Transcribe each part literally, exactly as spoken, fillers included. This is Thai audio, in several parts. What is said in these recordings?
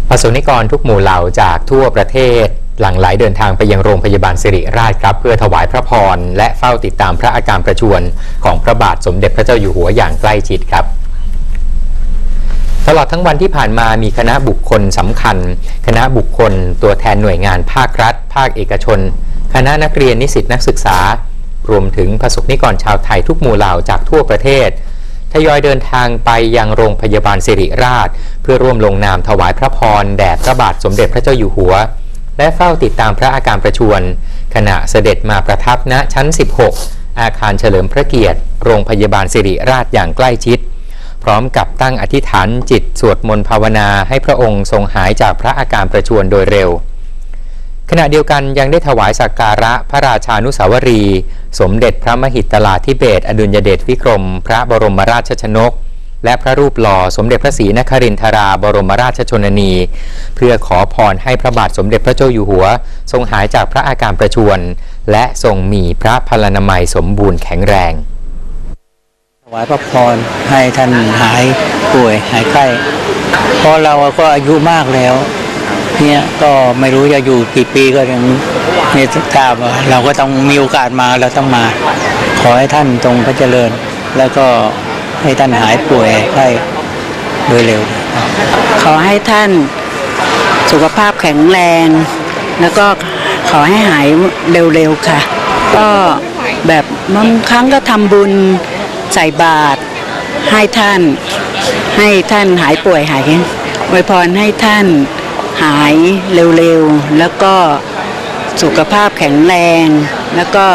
ประสบนิกรทุกหมู่เหล่าจากทั่วประเทศหลั่งไหลเดินทางไปยังโรงพยาบาลสิริราชครับเพื่อถวายพระพรและเฝ้าติดตามพระอาการประชวรของพระบาทสมเด็จพระเจ้าอยู่หัวอย่างใกล้ชิดครับตลอดทั้งวันที่ผ่านมามีคณะบุคคลสำคัญคณะบุคคลตัวแทนหน่วยงานภาครัฐภาคเอกชนคณะนักเรียนนิสิตนักศึกษารวมถึงประสบนิกรชาวไทยทุกหมู่เหล่าจากทั่วประเทศทยอยเดินทางไปยังโรงพยาบาลสิริราชเพื่อร่วมลงนามถวายพระพรแด่พระบาทสมเด็จพระเจ้าอยู่หัวและเฝ้าติดตามพระอาการประชวรขณะเสด็จมาประทับณชั้นสิบหกอาคารเฉลิมพระเกียรติโรงพยาบาลสิริราชอย่างใกล้ชิดพร้อมกับตั้งอธิษฐานจิตสวดมนต์ภาวนาให้พระองค์ทรงหายจากพระอาการประชวรโดยเร็วขณะเดียวกันยังได้ถวายสักการะพระราชานุสาวรีย์สมเด็จพระมหิดลาธิเบศรอดุลยเดชวิกรมพระบรมราชชนกและพระรูปหล่อสมเด็จพระศรีนครินทราบรมราชชนนีเพื่อขอพรให้พระบาทสมเด็จพระเจ้าอยู่หัวทรงหายจากพระอาการประชวรและทรงมีพระพลานามัยสมบูรณ์แข็งแรงถวายพระพรให้ท่านหายป่วยหายไข้เพราะเราก็อายุมากแล้วเนี่ยก็ไม่รู้จะอยู่กี่ปีก็ยังเนี่ยทราบว่าเราก็ต้องมีโอกาสมาเราต้องมาขอให้ท่านทรงพระเจริญแล้วก็ให้ท่านหายป่วยไข้โดยเร็วขอให้ท่านสุขภาพแข็งแรงแล้วก็ขอให้หายเร็วๆค่ะก็แบบบางครั้งก็ทำบุญใส่บาตรให้ท่านให้ท่านหายป่วยหายอวยพรให้ท่านหายเร็วๆแล้วก็สุขภาพแข็งแรงแล้วก็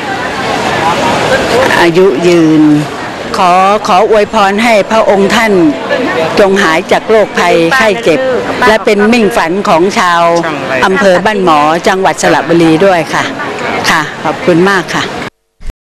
อายุยืนขอขออวยพรให้พระองค์ท่านจงหายจากโรคภัยไข้เจ็บและเป็นมิ่งฝันของชาวอำเภอบ้านหมอจังหวัดสระบุรีด้วยค่ะค่ะขอบคุณมากค่ะ